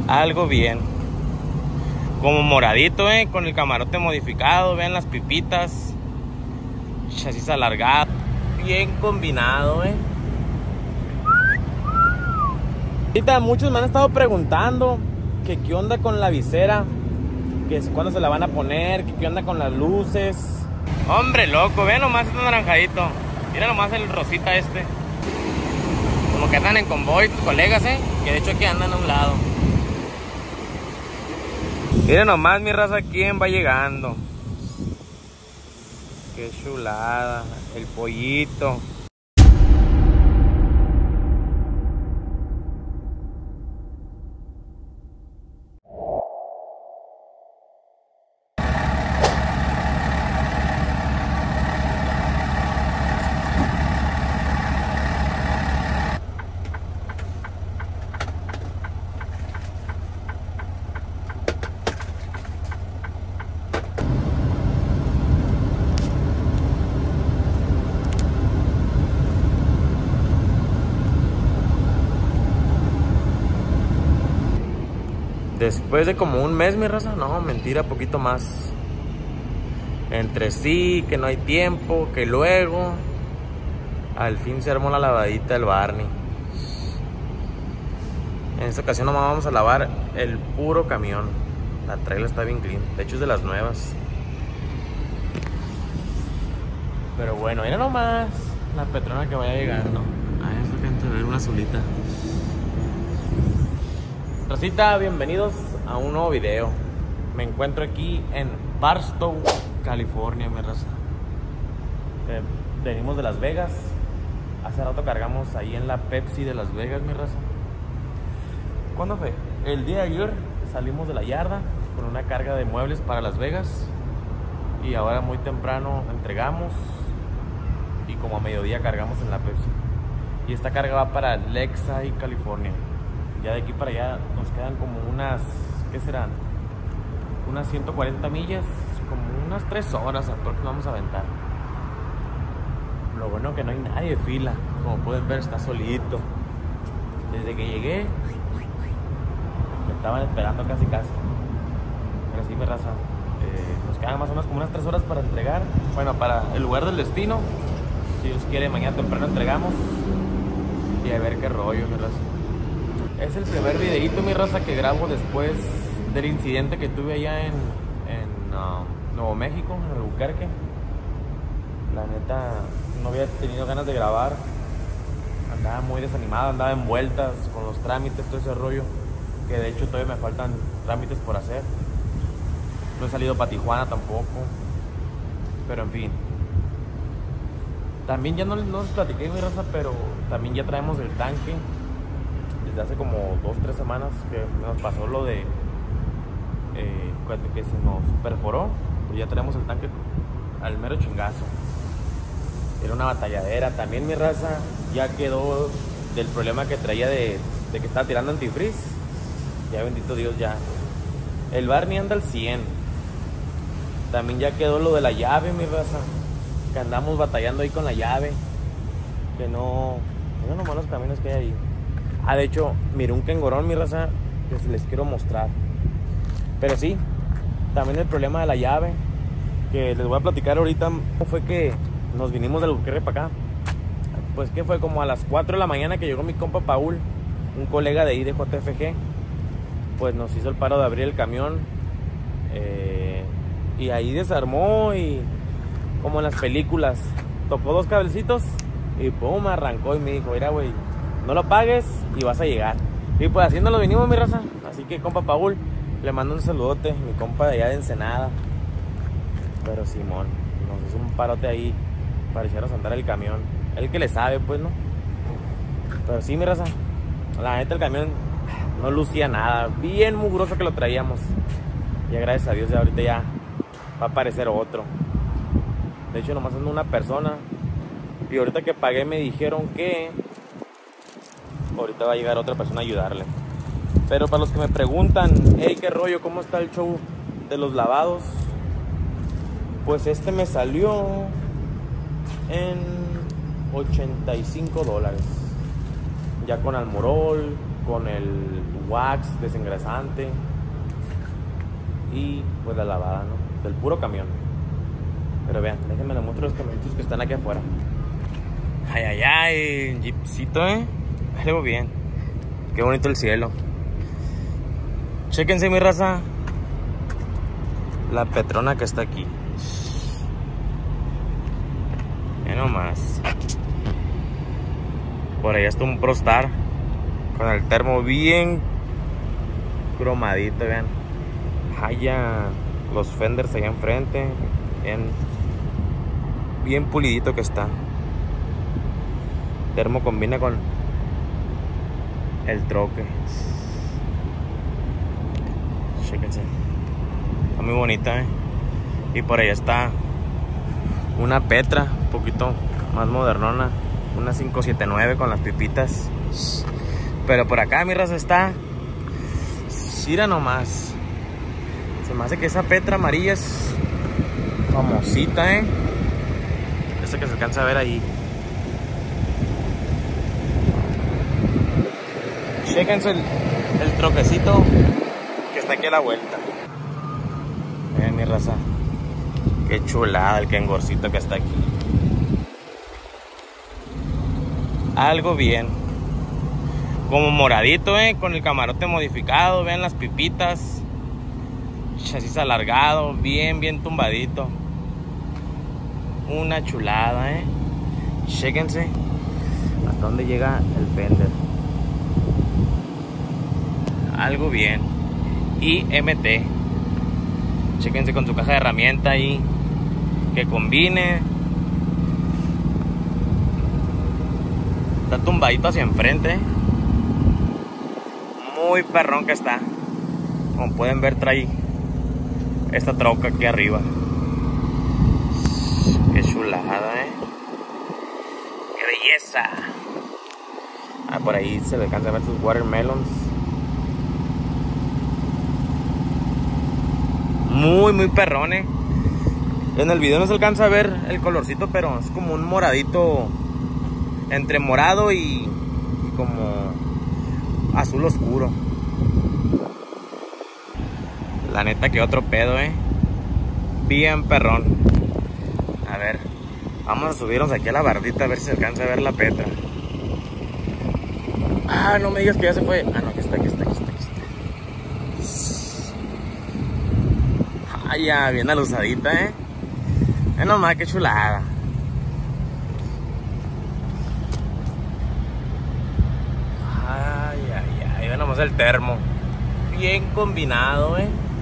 Algo bien. Como moradito, con el camarote modificado. Vean las pipitas. Chasis alargado. Bien combinado, Ahorita muchos me han estado preguntando que qué onda con la visera, que cuándo se la van a poner, que qué onda con las luces. Hombre loco, ve nomás este naranjadito. Mira nomás el rosita este. Como que andan en convoy tus colegas, que de hecho aquí andan a un lado. Mira nomás mi raza quién va llegando. Qué chulada, el pollito. Después de como un mes, mi raza, no, mentira, poquito más. Entre sí, que no hay tiempo, que luego al fin se armó la lavadita del Barney. En esta ocasión nomás vamos a lavar el puro camión. La trailer está bien clean, de hecho es de las nuevas. Pero bueno, mira nomás la petrona que vaya llegando. Ah, eso que antes de ver una azulita. Rosita, bienvenidos a un nuevo video. Me encuentro aquí en Barstow, California, mi raza. Venimos de Las Vegas. Hace rato cargamos ahí en la Pepsi de Las Vegas, mi raza. ¿Cuándo fue? El día de ayer salimos de la yarda con una carga de muebles para Las Vegas. Y ahora muy temprano entregamos. Y como a mediodía cargamos en la Pepsi. Y esta carga va para Lakeside, California. Ya de aquí para allá nos quedan como unas, ¿qué serán? Unas 140 millas, como unas 3 horas aproximadamente vamos a aventar. Lo bueno que no hay nadie de fila, como pueden ver está solito. Desde que llegué, me estaban esperando casi. Pero sí, mi raza, nos quedan más o menos como unas 3 horas para entregar. Bueno, para el lugar del destino. Si Dios quiere, mañana temprano entregamos. Y a ver qué rollo, mi raza. Es el primer videito, mi raza, que grabo después del incidente que tuve allá en Nuevo México, en Albuquerque. La neta, no había tenido ganas de grabar. Andaba muy desanimado, andaba en vueltas con los trámites, todo ese rollo. Que de hecho todavía me faltan trámites por hacer. No he salido para Tijuana tampoco. Pero en fin. También ya no les platiqué, mi raza, pero también ya traemos el tanque. Desde hace como 2-3 semanas que nos pasó lo de que se nos perforó, pues ya tenemos el tanque al mero chingazo. Era una batalladera. También mi raza ya quedó del problema que traía de que estaba tirando antifreeze. Ya bendito Dios, ya el Barney anda al 100. También ya quedó lo de la llave, mi raza, que andamos batallando ahí con la llave. Que no, miren nomás los caminos que hay ahí. Ah, de hecho, miré un kengorón, mi raza, que les quiero mostrar. Pero sí, también el problema de la llave, que les voy a platicar ahorita. ¿Cómo fue que nos vinimos del Albuquerque para acá? Pues que fue como a las 4 de la mañana que llegó mi compa Paul, un colega de ahí de JFG. Pues nos hizo el paro de abrir el camión. Y ahí desarmó y como en las películas, tocó 2 cablecitos y pum, arrancó y me dijo, mira güey, no lo pagues y vas a llegar. Y pues haciendo lo vinimos, mi raza. Así que compa Paul, le mando un saludote, mi compa de allá de Ensenada. Pero Simón, nos hizo un parote ahí para echarnos a andar el camión. Él que le sabe, pues, ¿no? Pero sí, mi raza, la neta el camión no lucía nada. Bien mugroso que lo traíamos. Y gracias a Dios ya ahorita ya va a aparecer otro. De hecho nomás anda una persona. Y ahorita que pagué me dijeron que ahorita va a llegar otra persona a ayudarle. Pero para los que me preguntan, hey, qué rollo, ¿cómo está el show de los lavados? Pues este me salió en $85. Ya con almorol, con el wax, desengrasante y pues la lavada, ¿no? Del puro camión. Pero vean, déjenme les muestro los camioncitos que están aquí afuera. Ay, ay, ay, jeepcito, algo bien. Qué bonito el cielo. Chéquense, mi raza, la Petrona que está aquí. Ya nomás. Por allá está un ProStar con el termo bien cromadito, vean. Haya los fenders allá enfrente, bien pulidito que está. Termo combina con el troque. Chéquense, está muy bonita, Y por allá está una Petra, un poquito más modernona, una 579 con las pipitas. Pero por acá, mi raza, está, mira nomás, se me hace que esa Petra amarilla es famosita, esa que se alcanza a ver ahí. Chéquense el troquecito que está aquí a la vuelta. Miren, mi raza, qué chulada el kengorcito que está aquí. Algo bien. Como moradito, con el camarote modificado. Vean las pipitas. Chasis alargado, bien tumbadito. Una chulada, Chéquense hasta dónde llega el fender. Algo bien. Y MT. Chéquense con su caja de herramienta ahí, que combine. Está tumbadito hacia enfrente. Muy perrón que está. Como pueden ver, trae esta troca aquí arriba. Qué chulada, qué belleza. Por ahí se le alcanza a ver sus watermelons. Muy perrón, En el video no se alcanza a ver el colorcito, pero es como un moradito, entre morado y como azul oscuro. La neta que otro pedo, bien perrón. A ver, vamos a subirnos aquí a la bardita a ver si se alcanza a ver la Petra. Ah, no me digas que ya se fue. Ah, no, aquí está. Ah, ya, bien alusadita, nomás, qué chulada. Ay, ven nomás el termo. Bien combinado,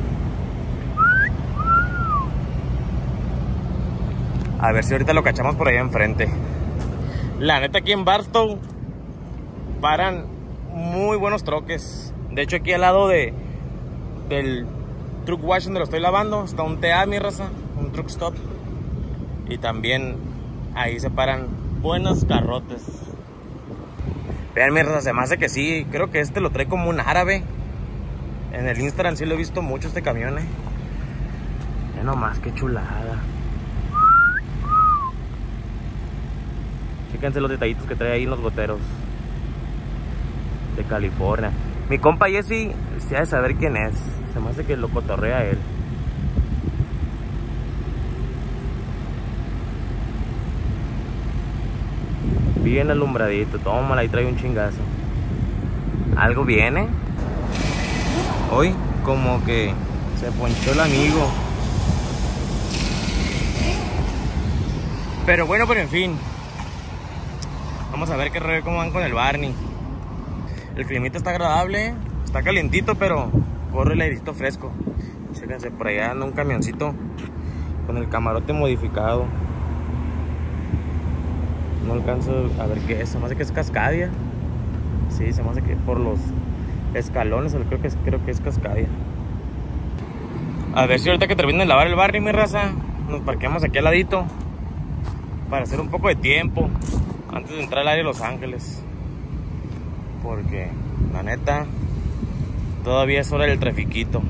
A ver si ahorita lo cachamos por allá enfrente. La neta, aquí en Barstow paran muy buenos troques. De hecho, aquí al lado del truck wash donde lo estoy lavando está un TA, mi raza, un truck stop. Y también ahí se paran buenos carrotes. Vean, mi raza, se me hace que sí. Creo que este lo trae como un árabe. En el Instagram sí lo he visto mucho este camión, Ya nomás, qué chulada. Fíjense los detallitos que trae ahí en los goteros de California. Mi compa Jesse se ha de saber quién es. Se me hace que lo cotorrea él. Bien alumbradito. Tómala, ahí trae un chingazo. Algo viene. Hoy como que se ponchó el amigo. Pero bueno, pero en fin. Vamos a ver qué rollo, cómo van con el Barney. El climita está agradable, está calientito, pero corre el airecito fresco. Chéquense, por allá anda un camioncito con el camarote modificado. No alcanzo a ver qué es, se me hace que es Cascadia. Sí, se me hace que por los escalones, creo que es Cascadia. A ver si ahorita que termine de lavar el Barney, mi raza, nos parqueamos aquí al ladito para hacer un poco de tiempo antes de entrar al área de Los Ángeles, porque la neta todavía es hora del trafiquito.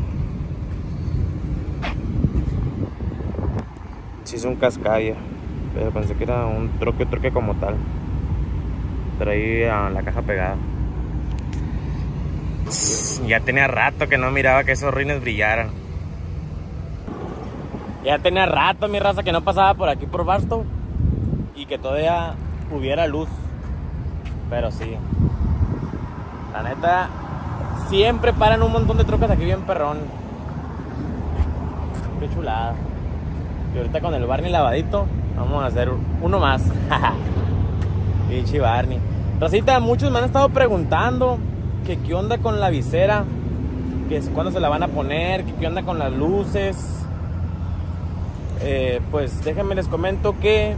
Sí, es un Cascadia, pero pensé que era un troque como tal. Traía la caja pegada. Ya tenía rato que no miraba que esos rines brillaran. Ya tenía rato, mi raza, que no pasaba por aquí por Barstow y que todavía hubiera luz. Pero sí, la neta, siempre paran un montón de trocas aquí bien perrón. Qué chulada. Y ahorita con el Barney lavadito, vamos a hacer uno más. Pinche Barney. Rosita, muchos me han estado preguntando que qué onda con la visera, que cuándo se la van a poner, que qué onda con las luces. Pues déjenme les comento que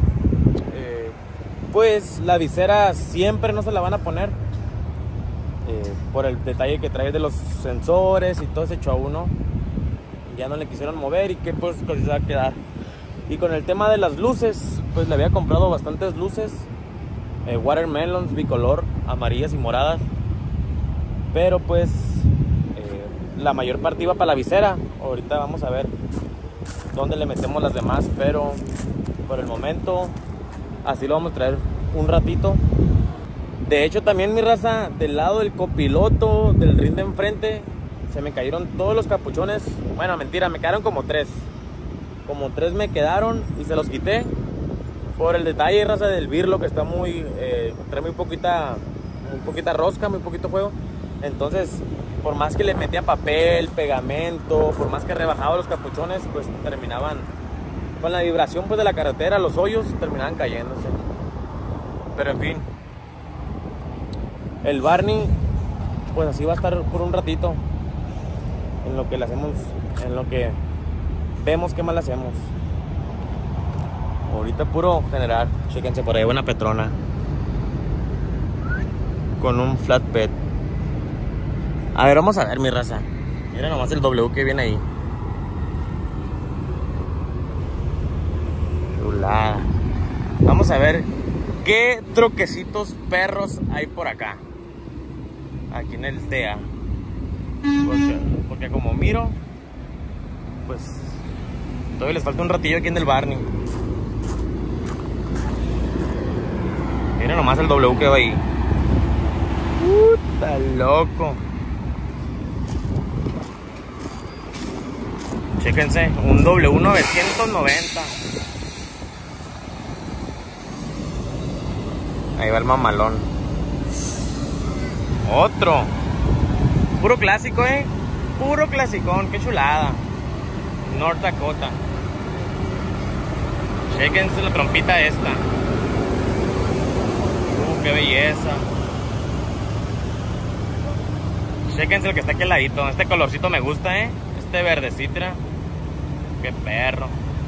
pues la visera siempre no se la van a poner por el detalle que trae de los sensores y todo ese show, ¿no? Ya no le quisieron mover y que pues se va a quedar. Y con el tema de las luces, pues le había comprado bastantes luces watermelons bicolor, amarillas y moradas, pero pues la mayor parte iba para la visera. Ahorita vamos a ver dónde le metemos las demás, pero por el momento así lo vamos a traer un ratito. De hecho, también, mi raza, del lado del copiloto del rin de enfrente se me cayeron todos los capuchones. Bueno, mentira, me quedaron como tres me quedaron y se los quité por el detalle, raza, del birlo, que está muy trae muy poquita rosca, muy poquito juego. Entonces, por más que le metía papel, pegamento, por más que rebajaba los capuchones, pues terminaban con la vibración pues de la carretera, los hoyos terminaban cayéndose. Pero en fin, el Barney pues así va a estar por un ratito, en lo que le hacemos, en lo que vemos qué más le hacemos. Ahorita puro generar. Chéquense por ahí, buena Petrona con un flatbed. A ver, vamos a ver, mi raza. Mira nomás el W que viene ahí. Chulada. Vamos a ver qué troquecitos perros hay por acá. Aquí en el TEA. Porque como miro, pues todavía les falta un ratillo aquí en el Barney. Miren nomás el W que va ahí. Está loco. Chéquense, un W990. Ahí va el mamalón. Otro. Puro clásico, puro clasicón, qué chulada. North Dakota. Chéquense la trompita esta. Qué belleza. Chéquense el que está aquí al ladito. Este colorcito me gusta, este verdecito. Qué perro.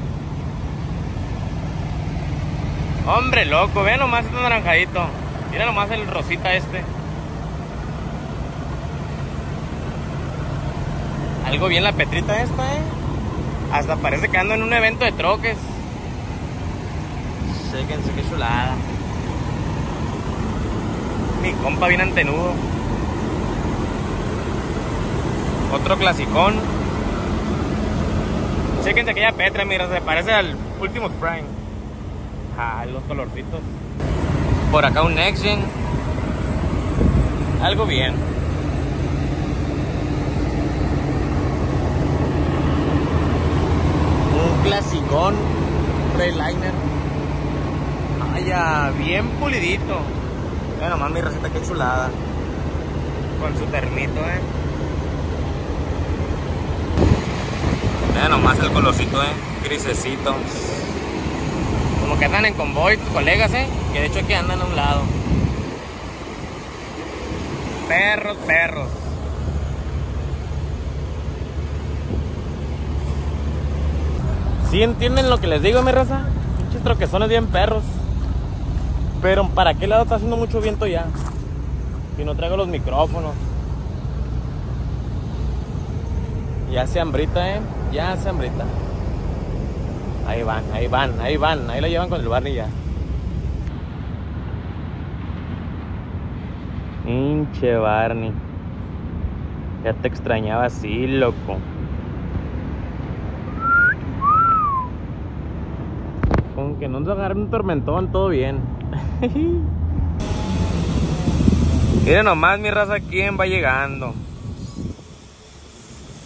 Hombre loco, vean nomás este naranjadito. Mira nomás el rosita este. Algo bien la Petrita esta, Hasta parece que ando en un evento de troques. Chéquense qué chulada. Mi compa bien antenudo. Otro clasicón. Chéquense aquella Petra, mira, se parece al último Prime. Los colorcitos. Por acá un Next Gen. Algo bien. Un clasicón Redliner. Ya bien pulidito. Mira nomás mi receta, qué chulada. Con su termito, Mira nomás el colorcito, grisecito. Como que andan en convoy tus colegas, que de hecho aquí andan a un lado. Perros, perros. ¿Sí entienden lo que les digo, mi raza? Pinches troquezones bien perros. Pero ¿para qué lado está haciendo mucho viento ya? Si no traigo los micrófonos. Ya se hambrita, ya se hambrita. Ahí van, ahí van, ahí van. Ahí la llevan con el Barney ya. Pinche Barney. Ya te extrañaba así, loco. Con que no nos agarre un tormentón, todo bien. Miren nomás, mi raza, quién va llegando.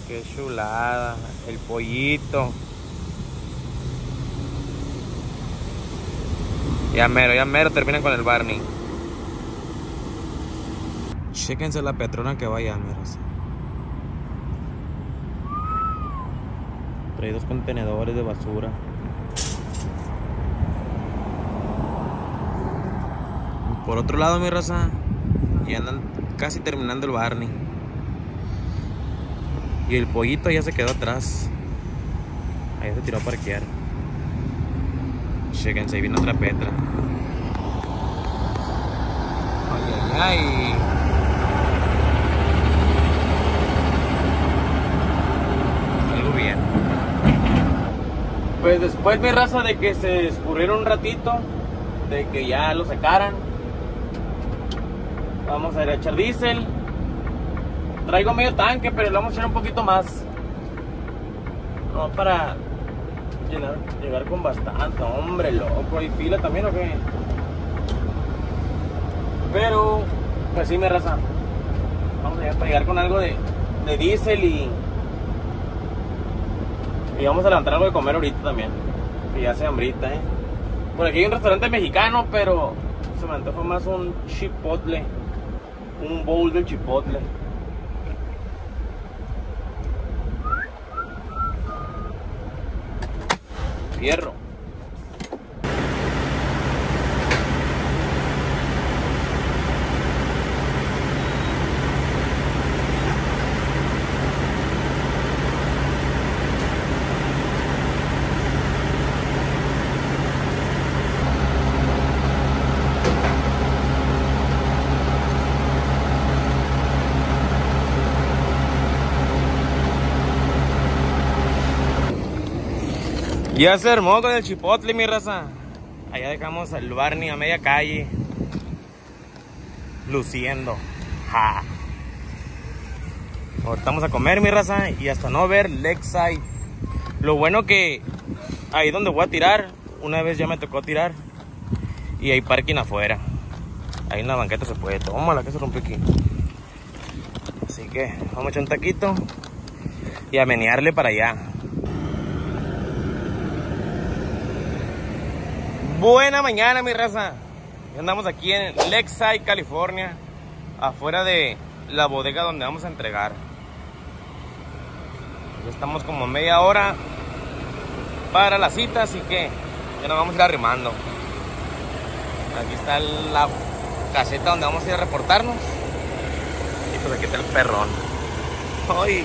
Qué chulada. El pollito. Ya mero terminan con el Barney. Chéquense la Petrona que vaya, miras. Trae 2 contenedores de basura. Por otro lado, mi raza, ya andan casi terminando el Barney. Y el pollito ya se quedó atrás. Ahí se tiró a parquear. Chéquense, ahí viene otra Petra. Ay, ay, ay. Algo bien. Pues después, mi raza, de que se escurrieron un ratito, de que ya lo secaran, vamos a ir a echar diésel. Traigo medio tanque, pero le vamos a echar un poquito más. No, para llegar con bastante. Hombre, loco. ¿Hay fila también o qué? Pero, pues sí, mi raza. Vamos a llegar con algo de diésel y vamos a levantar algo de comer ahorita también. Que ya se hambrita, Por aquí hay un restaurante mexicano, pero se me antoja más un chipotle. Un bowl de chipotle. Fierro. Ya se armó con el chipotle, mi raza. Allá dejamos el Barney a media calle, luciendo. Ja. Ahorita vamos a comer, mi raza, y hasta no ver Lakeside. Lo bueno que ahí donde voy a tirar, una vez ya me tocó tirar, y hay parking afuera. Ahí en la banqueta se puede. Tómala, que se rompió aquí. Así que vamos a echar un taquito y a menearle para allá. Buena mañana, mi raza. Andamos aquí en Lakeside, California, afuera de la bodega donde vamos a entregar. Ya estamos como media hora para la cita, así que ya nos vamos a ir arrimando. Aquí está la caseta donde vamos a ir a reportarnos. Y pues aquí está el perrón. ¡Ay!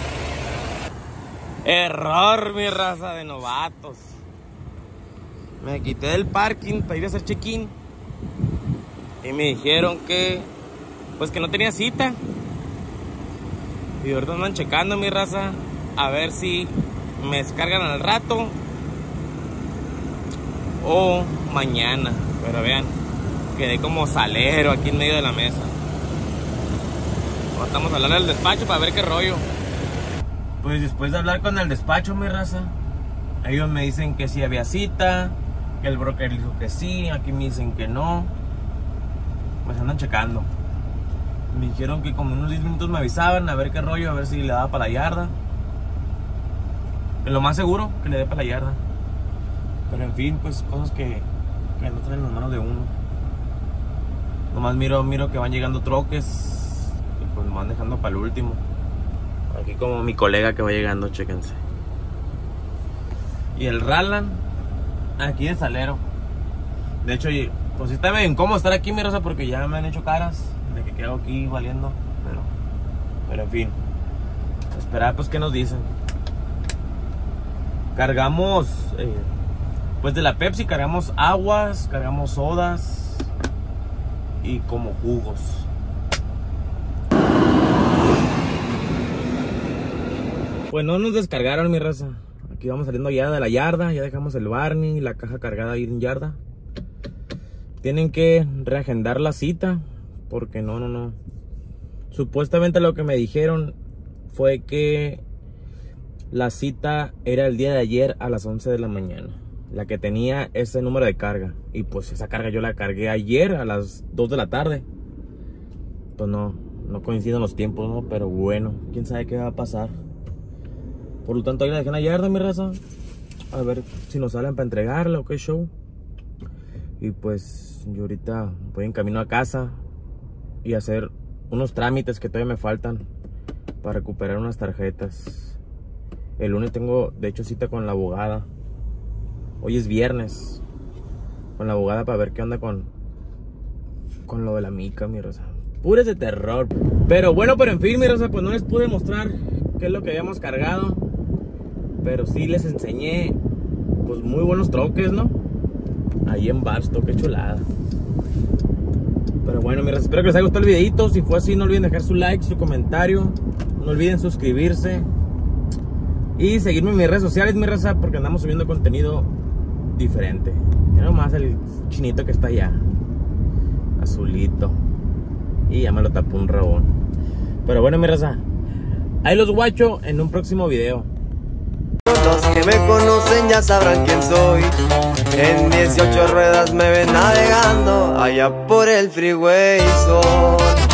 Error, mi raza, de novatos. Me quité del parking para ir a hacer check-in y me dijeron que pues que no tenía cita. Y ahorita andan checando, mi raza, a ver si me descargan al rato o mañana. Pero vean, quedé como salero aquí en medio de la mesa. Ahora estamos a hablar del despacho para ver qué rollo. Pues después de hablar con el despacho, mi raza, ellos me dicen que sí había cita, que el broker dijo que sí, aquí me dicen que no. Pues andan checando. Me dijeron que como en unos 10 minutos me avisaban a ver qué rollo, a ver si le daba para la yarda. Es lo más seguro que le dé para la yarda. Pero en fin, pues cosas que no traen las manos de uno. Nomás miro que van llegando troques y pues me van dejando para el último. Aquí como mi colega que va llegando, chéquense. Y el Ralan aquí de Salero. De hecho, pues sí está bien incómodo estar aquí, mi raza, porque ya me han hecho caras de que quedo aquí valiendo. Pero en fin, esperar pues qué nos dicen. Cargamos pues de la Pepsi, cargamos aguas, cargamos sodas y como jugos. Pues no nos descargaron, mi raza. Aquí vamos saliendo ya de la yarda, ya dejamos el Barney, la caja cargada ahí en yarda. Tienen que reagendar la cita, porque no. Supuestamente lo que me dijeron fue que la cita era el día de ayer a las 11 de la mañana. La que tenía ese número de carga. Y pues esa carga yo la cargué ayer a las 2 de la tarde. Pues no coinciden los tiempos, ¿no? Pero bueno, quién sabe qué va a pasar. Por lo tanto ahí la dejé en la yarda, mi raza. A ver si nos salen para entregarla o qué show. Y pues yo ahorita voy en camino a casa y hacer unos trámites que todavía me faltan para recuperar unas tarjetas. El lunes tengo de hecho cita con la abogada. Hoy es viernes. Con la abogada para ver qué onda con lo de la mica, mi raza. Puras de terror. Pero bueno, pero en fin, mi raza, pues no les pude mostrar qué es lo que habíamos cargado. Pero sí les enseñé, pues muy buenos troques, ¿no? Ahí en Barstow, qué chulada. Pero bueno, mi raza, espero que les haya gustado el videito. Si fue así, no olviden dejar su like, su comentario. No olviden suscribirse. Y seguirme en mis redes sociales, mi raza, porque andamos subiendo contenido diferente. Ya nomás el chinito que está allá, azulito. Y ya me lo tapó un rabón. Pero bueno, mi raza, ahí los guacho en un próximo video. Los que me conocen ya sabrán quién soy. En 18 ruedas me ven navegando allá por el freeway. Son